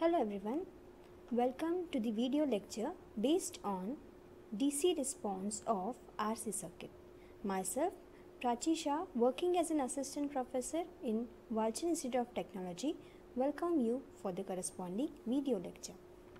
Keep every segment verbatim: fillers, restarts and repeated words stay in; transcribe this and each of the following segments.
Hello everyone, welcome to the video lecture based on D C response of R C circuit. Myself, P H Shah, working as an assistant professor in Walchand Institute of Technology, welcome you for the corresponding video lecture.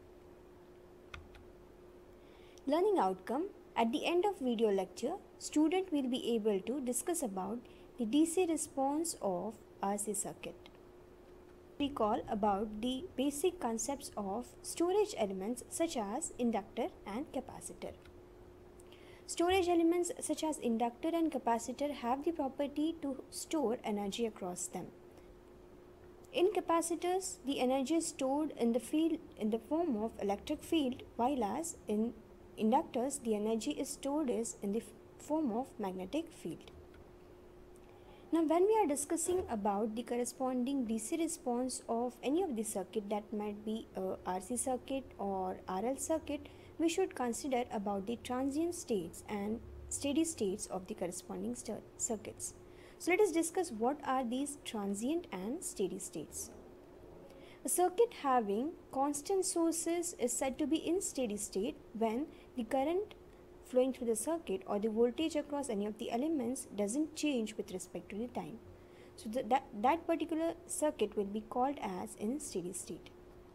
Learning outcome. At the end of video lecture, student will be able to discuss about the D C response of R C circuit. Recall about the basic concepts of storage elements such as inductor and capacitor. Storage elements such as inductor and capacitor have the property to store energy across them. In capacitors, the energy is stored in the field in the form of electric field, while as in inductors the energy is stored is in the form of magnetic field. Now, when we are discussing about the corresponding D C response of any of the circuit, that might be a R C circuit or R L circuit, we should consider about the transient states and steady states of the corresponding circuits. So, let us discuss what are these transient and steady states. A circuit having constant sources is said to be in steady state when the current flowing through the circuit or the voltage across any of the elements doesn't change with respect to the time. So the, that, that particular circuit will be called as in steady state.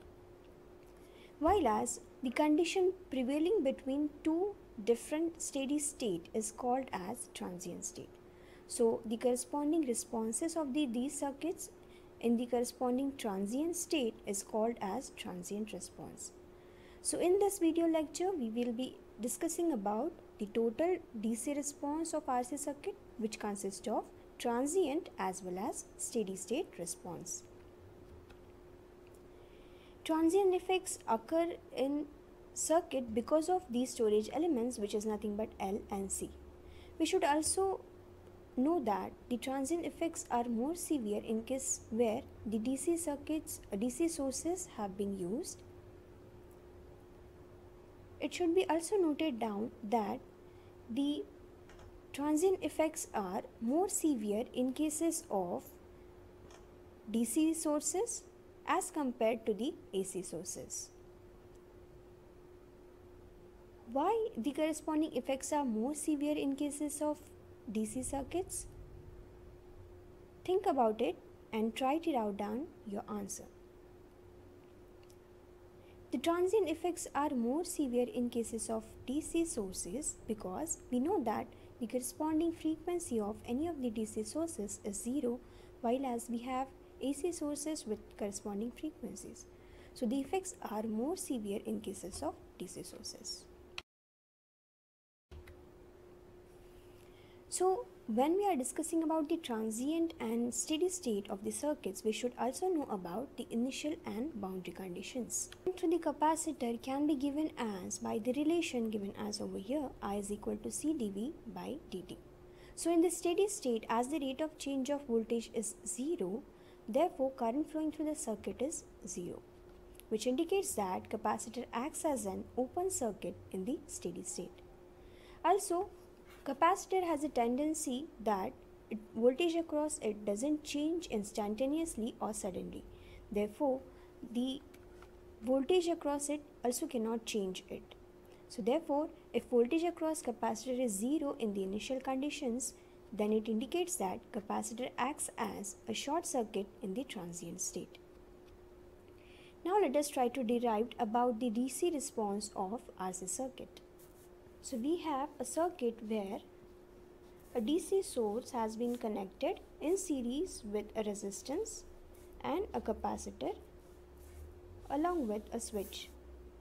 While as the condition prevailing between two different steady state is called as transient state. So the corresponding responses of the, these circuits in the corresponding transient state is called as transient response. So in this video lecture, we will be discussing about the total D C response of R C circuit, which consists of transient as well as steady state response. Transient effects occur in circuit because of these storage elements, which is nothing but L and C. We should also know that the transient effects are more severe in case where the D C circuits, D C sources have been used. It should be also noted down that the transient effects are more severe in cases of D C sources as compared to the A C sources. Why the corresponding effects are more severe in cases of D C circuits? Think about it and try to write down your answer. The transient effects are more severe in cases of D C sources because we know that the corresponding frequency of any of the D C sources is zero, while as we have A C sources with corresponding frequencies. So the effects are more severe in cases of D C sources. So when we are discussing about the transient and steady state of the circuits, we should also know about the initial and boundary conditions. To the capacitor can be given as by the relation given as over here, I is equal to C dV by dt. So in the steady state, as the rate of change of voltage is zero, therefore current flowing through the circuit is zero, which indicates that capacitor acts as an open circuit in the steady state. Also, capacitor has a tendency that it, voltage across it doesn't change instantaneously or suddenly. Therefore, the voltage across it also cannot change it. So therefore, if voltage across capacitor is zero in the initial conditions, then it indicates that capacitor acts as a short circuit in the transient state. Now let us try to derive about the D C response of R C circuit. So we have a circuit where a D C source has been connected in series with a resistance and a capacitor along with a switch.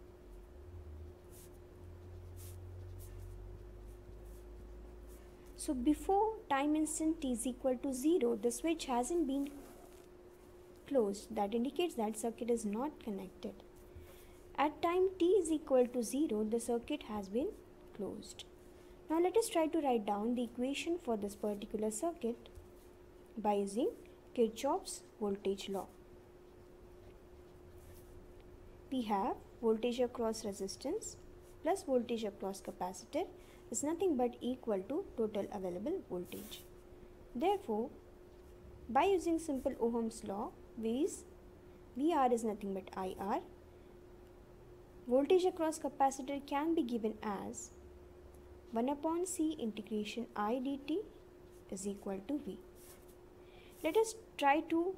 So before time instant t is equal to zero, the switch hasn't been closed. That indicates that circuit is not connected. At time t is equal to zero, the circuit has been closed. Now let us try to write down the equation for this particular circuit by using Kirchhoff's voltage law. We have voltage across resistance plus voltage across capacitor is nothing but equal to total available voltage. Therefore, by using simple Ohm's law, we V R is nothing but I R. Voltage across capacitor can be given as one upon C integration I dt is equal to V. Let us try to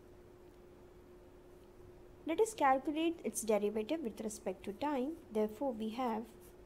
let us calculate its derivative with respect to time. Therefore, we have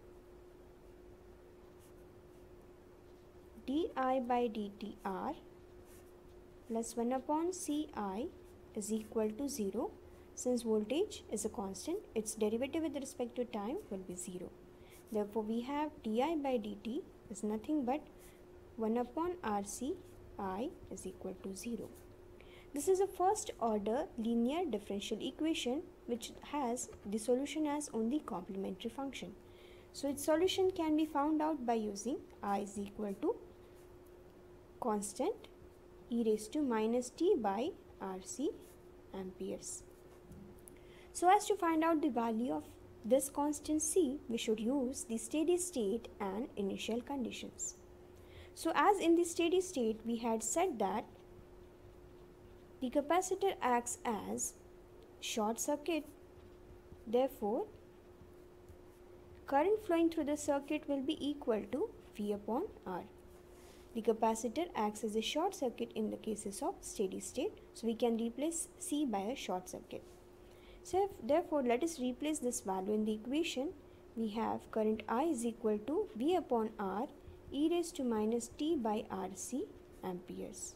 di by dt R plus one upon Ci is equal to zero. Since voltage is a constant, its derivative with respect to time will be zero. Therefore, we have di by dt is nothing but one upon R C I is equal to zero. This is a first order linear differential equation which has the solution as only complementary function. So, its solution can be found out by using I is equal to constant e raised to minus t by R C amperes. So, as to find out the value of this constant C, we should use the steady state and initial conditions. So, as in the steady state, we had said that the capacitor acts as short circuit. Therefore, current flowing through the circuit will be equal to V upon R. The capacitor acts as a short circuit in the cases of steady state. So, we can replace C by a short circuit. So, if, therefore, let us replace this value in the equation. We have current I is equal to V upon R e raised to minus t by R C amperes.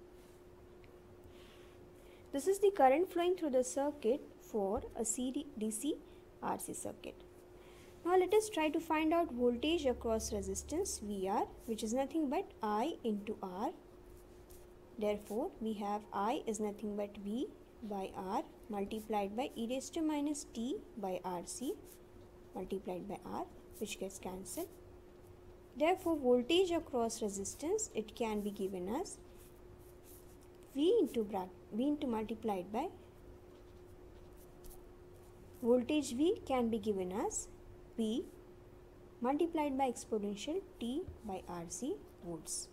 This is the current flowing through the circuit for a D C R C circuit. Now, let us try to find out voltage across resistance V R, which is nothing but I into R. Therefore, we have I is nothing but V by R multiplied by e raised to minus t by R C multiplied by R, which gets cancelled. Therefore, voltage across resistance, it can be given as V into bracket V into multiplied by voltage V can be given as V multiplied by exponential t by R C volts.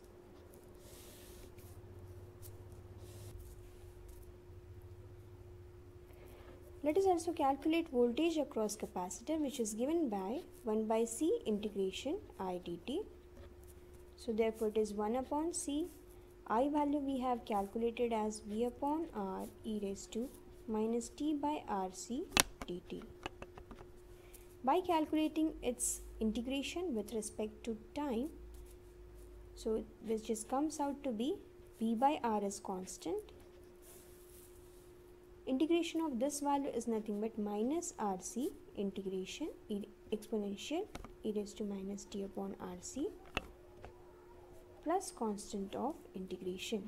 Let us also calculate voltage across capacitor, which is given by one by C integration I dt. So, therefore, it is one upon C. I value we have calculated as V upon R e raised to minus t by R C dt. By calculating its integration with respect to time, so which just comes out to be V by R is constant. Integration of this value is nothing but minus R C integration e exponential e raised to minus t upon R C plus constant of integration.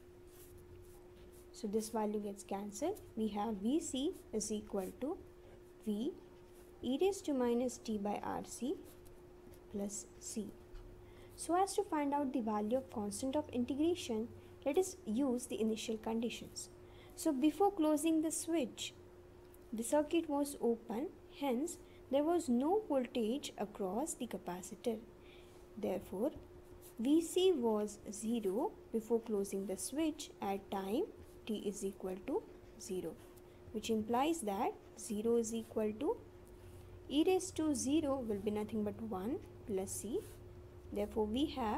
So, this value gets cancelled. We have V C is equal to V e raised to minus t by R C plus C. So, as to find out the value of constant of integration, let us use the initial conditions. So, before closing the switch, the circuit was open, hence there was no voltage across the capacitor. Therefore, V C was zero before closing the switch at time t is equal to zero, which implies that zero is equal to e raised to zero will be nothing but one plus C. Therefore, we have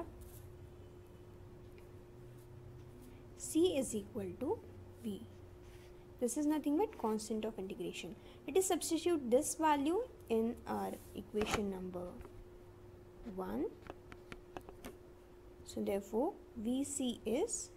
C is equal to V. This is nothing but constant of integration. Let us substitute this value in our equation number one. So, therefore, V C is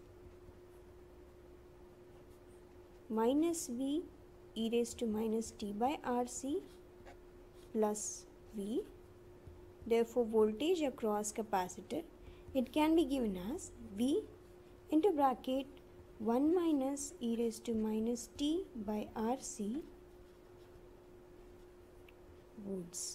minus V e raised to minus t by R C plus V. Therefore, voltage across capacitor, it can be given as V into bracket one minus e raised to minus t by R C volts.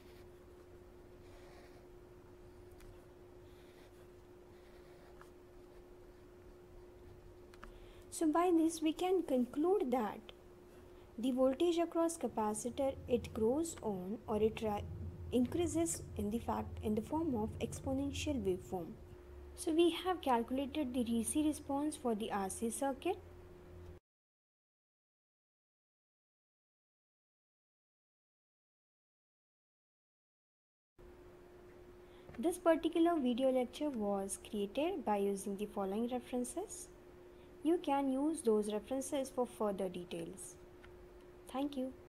So, by this we can conclude that the voltage across capacitor, it grows on or it increases in the fact in the form of exponential waveform. So, we have calculated the D C response for the R C circuit. This particular video lecture was created by using the following references. You can use those references for further details. Thank you.